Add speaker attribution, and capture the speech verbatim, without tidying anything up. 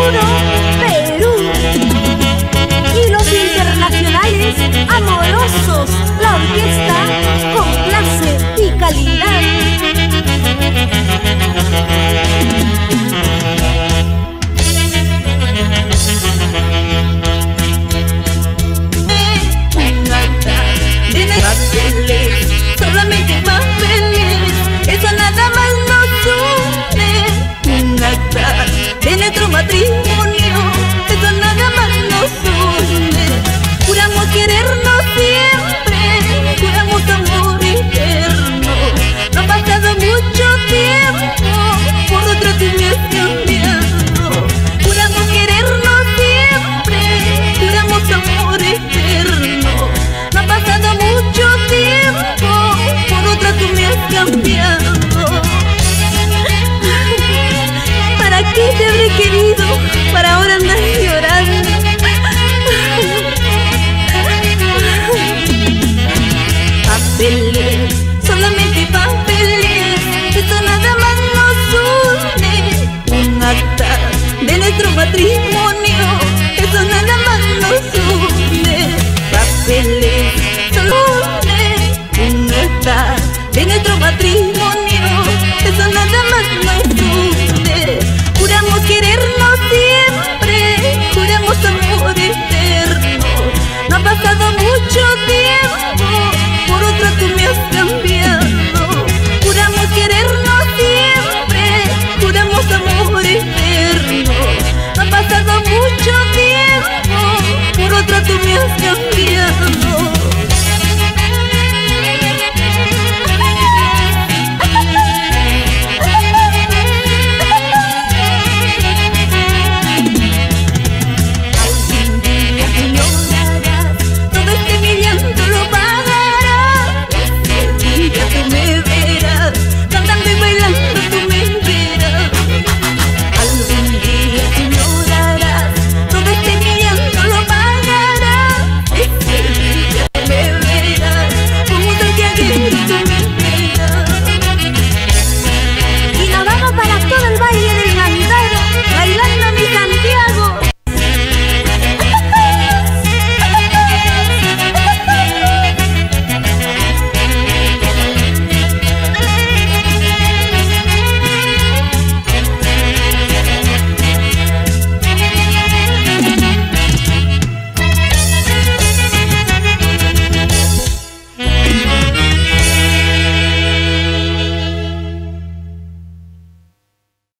Speaker 1: uno, Perú. Y los internacionales amorosos, la orquesta con clase y calidad.
Speaker 2: Solamente papeles, eso nada más nos une. Un acta de nuestro matrimonio, eso nada más nos une. Juramos querernos siempre, juramos amor eterno. No ha pasado mucho tiempo, por otro tú me has cambiado. Juramos querernos siempre, juramos amor eterno. No ha pasado mucho tiempo, por otra tú me has cambiado. ¿Para qué te habré querido? Para ahora andar llorando. Papeles, solamente papeles, esto nada más nos une. Un acta de nuestro matrimonio, eso nada más nos une. Papeles, solo une. Un acta de nuestro matrimonio, eso nada más nos une. Juramos querernos siempre, juramos amor eterno. No ha pasado mucho tiempo,